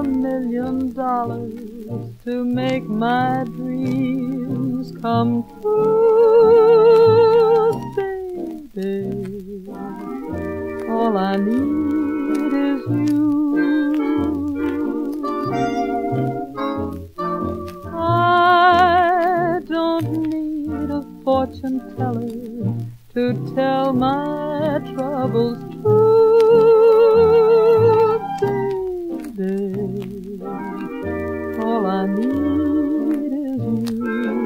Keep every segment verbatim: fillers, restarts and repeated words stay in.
a million dollars to make my dreams come true, baby. All I need is you. I don't need a fortune teller to tell my troubles true, baby. All I need is you.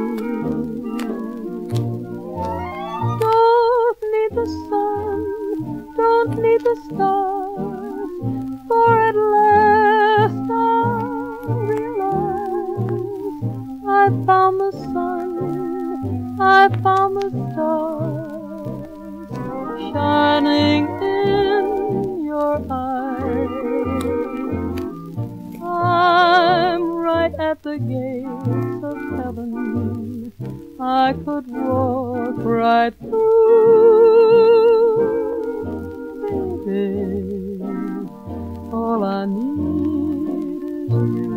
Don't need the sun, don't need the stars, for at last I realize I found the sun, I found the stars, shining in your eyes. I'm right at the gates of heaven. I could walk right through, baby. All I need is you.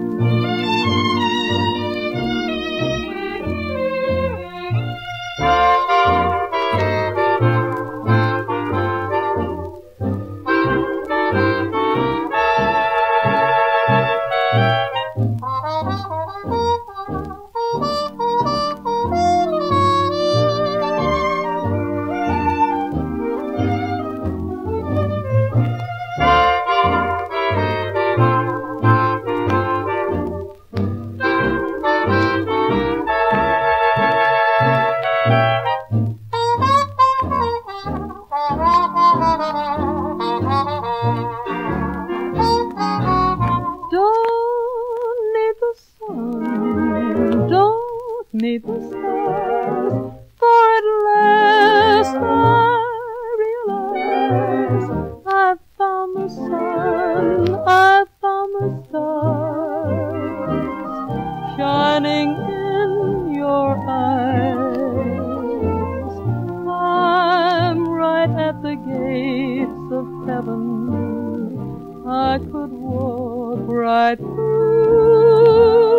Need the stars, for at last I realize I've found the sun, I've found the stars, shining in your eyes. I'm right at the gates of heaven. I could walk right through.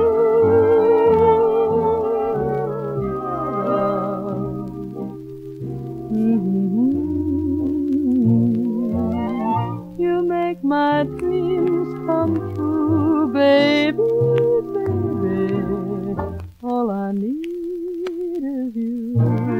You make my dreams come true, baby, baby. All I need is you.